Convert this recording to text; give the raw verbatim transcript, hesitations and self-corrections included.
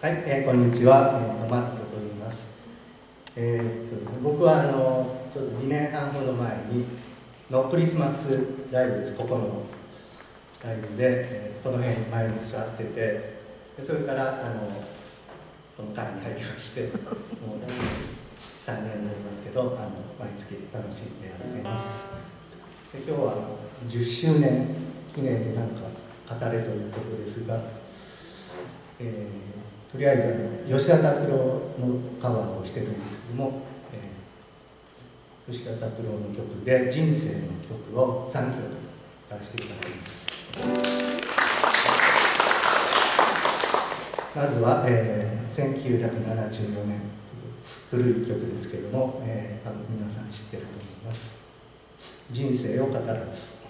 はい、えー、こんにちは、えー、マットと言います。えー、っと僕はあのちょっとにねんはんほど前にのクリスマスライブです。ここのライブで、えー、この辺に前に座ってて、でそれからあのこの会に入りまして、もうさんねんになりますけど、あの毎月楽しんでやっています。で今日はじゅっしゅうねん記念で何か語れということですが、えーとりあえず吉田拓郎のカバーをしてるんですけども、えー、吉田拓郎の曲で「人生」の曲をさんきょく出していただきます。まずは、えー、せんきゅうひゃくななじゅうよねん古い曲ですけども、えー、多分皆さん知ってると思います。人生を語らず。